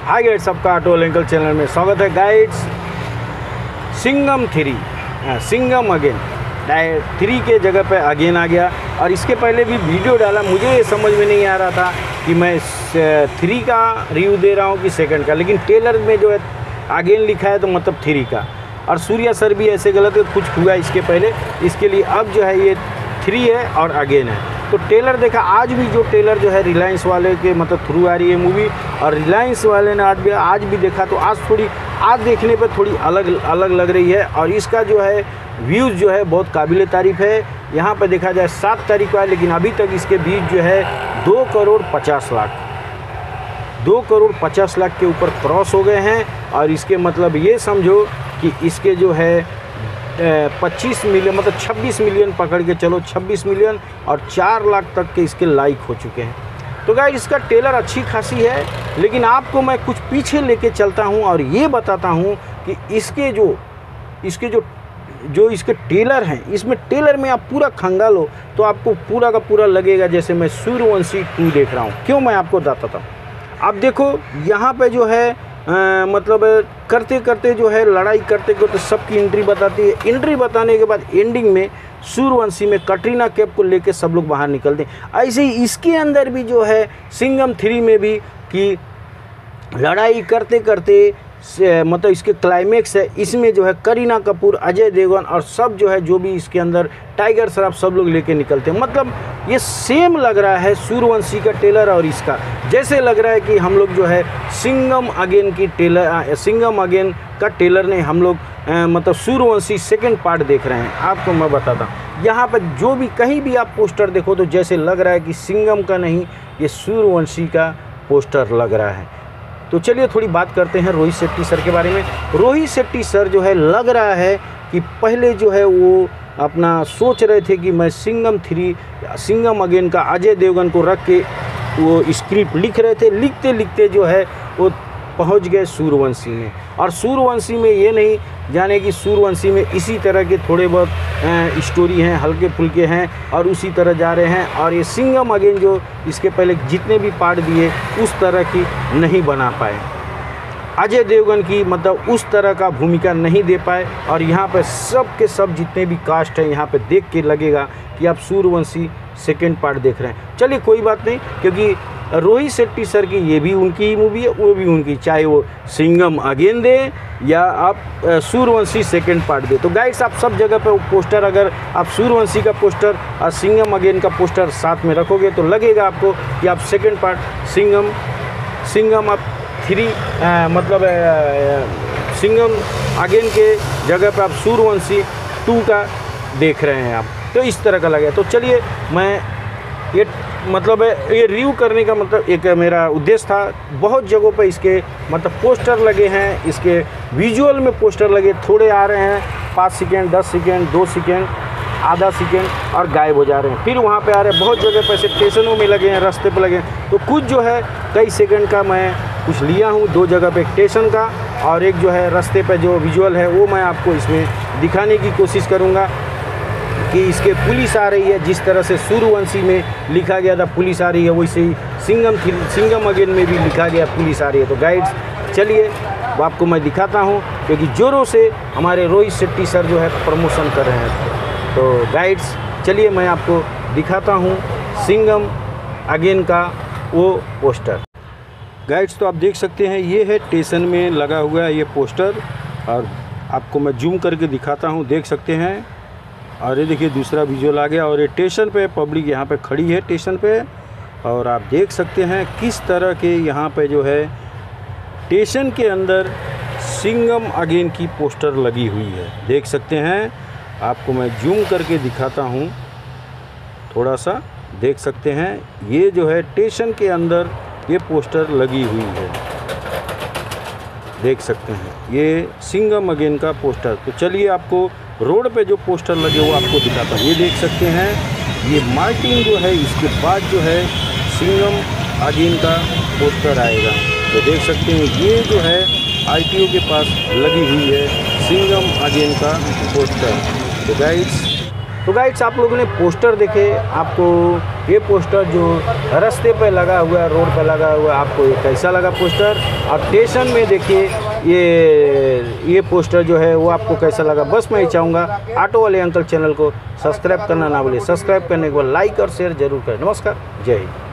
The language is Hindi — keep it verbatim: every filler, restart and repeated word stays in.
हाय गाइड्स, सबका ऑटो अंकल चैनल में स्वागत है। Guys, Singham three, Singham again three के जगह पे अगेन आ गया। और इसके पहले भी वीडियो डाला, मुझे ये समझ में नहीं आ रहा था कि मैं थ्री का रिव्यू दे रहा हूँ कि सेकंड का, लेकिन टेलर में जो है अगेन लिखा है तो मतलब थ्री का। और सूर्या सर भी ऐसे गलत है, कुछ हुआ इसके पहले, इसके लिए अब जो है ये थ्री है और अगेन है। तो टेलर देखा, आज भी जो टेलर जो है रिलायंस वाले के मतलब थ्रू आ रही है मूवी, और रिलायंस वाले ने आज भी आज भी देखा तो आज थोड़ी आज देखने पर थोड़ी अलग अलग लग रही है। और इसका जो है व्यूज़ जो है बहुत काबिल तारीफ़ है। यहाँ पर देखा जाए सात तारीख का है, लेकिन अभी तक इसके व्यूज़ जो है दो करोड़ पचास लाख दो करोड़ पचास लाख के ऊपर क्रॉस हो गए हैं। और इसके मतलब ये समझो कि इसके जो है पच्चीस मिलियन मतलब छब्बीस मिलियन पकड़ के चलो, छब्बीस मिलियन और चार लाख तक के इसके लाइक हो चुके हैं। तो गाइस, इसका टेलर अच्छी खासी है, लेकिन आपको मैं कुछ पीछे लेके चलता हूं और ये बताता हूं कि इसके जो इसके जो जो इसके टेलर हैं, इसमें टेलर में आप पूरा खंगालो तो आपको पूरा का पूरा लगेगा जैसे मैं सूर्यवंशी टू देख रहा हूँ। क्यों, मैं आपको बताता हूँ। आप देखो यहाँ पे जो है आ, मतलब करते करते जो है लड़ाई करते करते सबकी एंट्री बताती है। एंट्री बताने के बाद एंडिंग में सूर्यवंशी में कटरीना कैफ को लेके सब लोग बाहर निकलते हैं। ऐसे ही इसके अंदर भी जो है सिंघम थ्री में भी कि लड़ाई करते करते मतलब इसके क्लाइमेक्स है, इसमें जो है करीना कपूर, अजय देवगन और सब जो है जो भी इसके अंदर टाइगर श्रॉफ सब लोग लेके निकलते हैं। मतलब ये सेम लग रहा है सूर्यवंशी का टेलर और इसका, जैसे लग रहा है कि हम लोग जो है सिंघम अगेन की टेलर सिंघम अगेन का टेलर ने हम लोग मतलब सूर्यवंशी सेकंड पार्ट देख रहे हैं। आपको मैं बताता हूँ, यहाँ पर जो भी कहीं भी आप पोस्टर देखो तो जैसे लग रहा है कि सिंघम का नहीं, ये सूर्यवंशी का पोस्टर लग रहा है। तो चलिए थोड़ी बात करते हैं रोहित शेट्टी सर के बारे में। रोहित शेट्टी सर जो है लग रहा है कि पहले जो है वो अपना सोच रहे थे कि मैं सिंघम थ्री सिंघम अगेन का अजय देवगन को रख के वो स्क्रिप्ट लिख रहे थे। लिखते लिखते जो है वो पहुंच गए सूर्यवंशी में। और सूर्यवंशी में ये नहीं जाने कि सूर्यवंशी में इसी तरह के थोड़े बहुत स्टोरी हैं, हल्के फुल्के हैं, और उसी तरह जा रहे हैं। और ये सिंघम अगेन जो इसके पहले जितने भी पार्ट दिए उस तरह की नहीं बना पाए, अजय देवगन की मतलब उस तरह का भूमिका नहीं दे पाए। और यहाँ पे सब के सब जितने भी कास्ट हैं, यहाँ पे देख के लगेगा कि आप सूर्यवंशी सेकेंड पार्ट देख रहे हैं। चलिए कोई बात नहीं, क्योंकि रोहित शेट्टी सर की ये भी उनकी ही मूवी है, वो भी उनकी, चाहे वो सिंघम अगेन दे या आप सूर्यवंशी सेकेंड पार्ट दे। तो गाइड्स, आप सब जगह पे पोस्टर, अगर आप सूर्यवंशी का पोस्टर और सिंघम अगेन का पोस्टर साथ में रखोगे तो लगेगा आपको कि आप सेकेंड पार्ट सिंघम सिंघम आप थ्री आ, मतलब आ, सिंघम अगेन के जगह पे आप सूर्यवंशी टू का देख रहे हैं आप। तो इस तरह का लगे। तो चलिए, मैं ये मतलब ये रिव्यू करने का मतलब एक मेरा उद्देश्य था। बहुत जगहों पे इसके मतलब पोस्टर लगे हैं, इसके विजुअल में पोस्टर लगे, थोड़े आ रहे हैं पाँच सेकेंड, दस सेकेंड, दो सेकेंड, आधा सेकेंड और गायब हो जा रहे हैं। फिर वहाँ पे आ रहे हैं, बहुत जगह पे स्टेशनों में लगे हैं, रास्ते पे लगे हैं। तो कुछ जो है कई सेकंड का मैं कुछ लिया हूँ, दो जगह पे, एक स्टेशन का और एक जो है रास्ते पे जो विजुअल है वो मैं आपको इसमें दिखाने की कोशिश करूँगा कि इसके पुलिस आ रही है। जिस तरह से सूर्यवंशी में लिखा गया था पुलिस आ रही है, वैसे ही सिंघम सिंघम अगेन में भी लिखा गया पुलिस आ रही है। तो गाइड्स, चलिए वो आपको मैं दिखाता हूँ, क्योंकि जोरों से हमारे रोहित शेट्टी सर जो है प्रमोशन कर रहे हैं। तो गाइड्स, चलिए मैं आपको दिखाता हूँ सिंघम अगेन का वो पोस्टर। गाइड्स, तो आप देख सकते हैं ये है स्टेशन में लगा हुआ है ये पोस्टर, और आपको मैं जूम करके दिखाता हूँ, देख सकते हैं। और ये देखिए दूसरा विजुअल आ गया, और ये स्टेशन पे पब्लिक यहाँ पे खड़ी है स्टेशन पे, और आप देख सकते हैं किस तरह के यहाँ पे जो है स्टेशन के अंदर सिंघम अगेन की पोस्टर लगी हुई है। देख सकते हैं, आपको मैं जूम करके दिखाता हूँ थोड़ा सा, देख सकते हैं ये जो है स्टेशन के अंदर ये पोस्टर लगी हुई है, देख सकते हैं ये सिंघम अगेन का पोस्टर। तो चलिए आपको रोड पे जो पोस्टर लगे वो आपको दिखाता हूँ। ये देख सकते हैं, ये मार्टिन जो है, इसके बाद जो है सिंघम अगेन का पोस्टर आएगा। तो देख सकते हैं ये जो है आईटीओ के पास लगी हुई है सिंघम अगेन का पोस्टर। तो गाइड्स, तो गाइड्स आप लोगों ने पोस्टर देखे, आपको ये पोस्टर जो रास्ते पे लगा हुआ है, रोड पे लगा हुआ है, आपको ये कैसा लगा पोस्टर? और स्टेशन में देखिए ये ये पोस्टर जो है वो आपको कैसा लगा? बस मैं ही चाहूँगा ऑटो वाले अंकल चैनल को सब्सक्राइब करना ना भूलिए। सब्सक्राइब करने के बाद लाइक और शेयर जरूर करें। नमस्कार, जय हिंद।